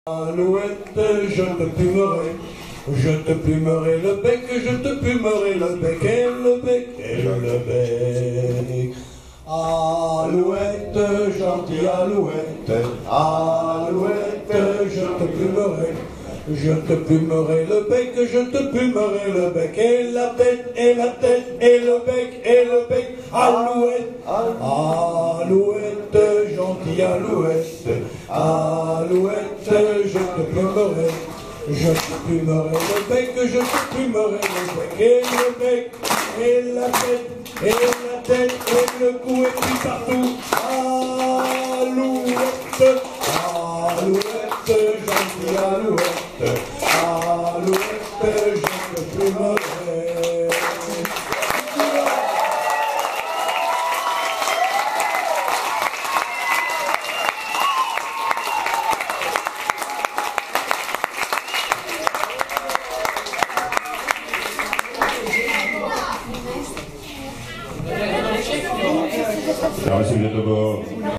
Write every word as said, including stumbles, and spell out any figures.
Alouette, je te plumerai, je te plumerai le bec, je te plumerai le bec et le bec et le bec. Alouette, gentille alouette, alouette, je te plumerai, je te plumerai le bec, je te plumerai le bec et la tête et la tête et le bec et le bec. Alouette, alouette, gentille alouette, alouette, je te plumerai, je te plumerai le bec, je te plumerai le bec et le bec et la tête et la tête et le cou et puis partout. Alouette, alouette, gentille alouette, alouette, je te plumerai. Merci d'abord.